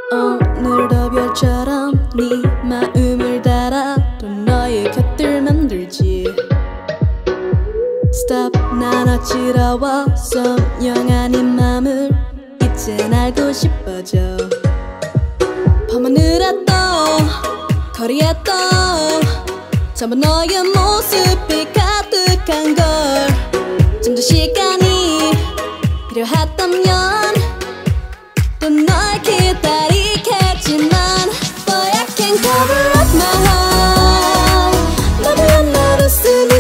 오늘도 별처럼 네 마음을 달아 또 너의 곁을 만들지. Stop, 난 어지러워. 선명한 네 맘을 이젠 알고 싶어져. 밤하늘에 또 거리에 또 전부 너의 모습이 가득한 걸. 좀 더 시간이 필요했다면 또 널 기다리겠지만 Boy I can't cover up my heart. 너무한 너를 숨이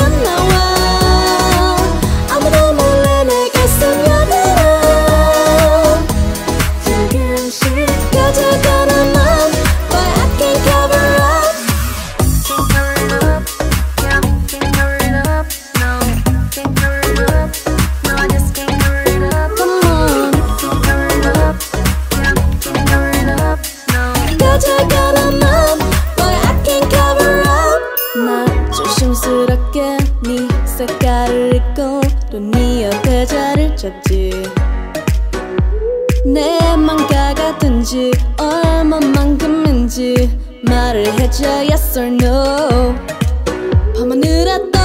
새어나와. 아무도 몰래 내 가슴 여들어. 지금씩 가져가는 맘 Boy I can't cover up. Can't cover it up, yeah, can't cover it up, no, can't cover it up, no, I just can't cover it up. Come on, Can't cover it up, yeah, can't cover it up, no. 가져가는 맘 Boy I can't cover up. 나 조심스럽게 네 색깔을 잊고 또 네 옆에 자리를 잡지. 내 맘과 같은지 얼마만큼인지 말을 해줘 yes or no. 밤하늘에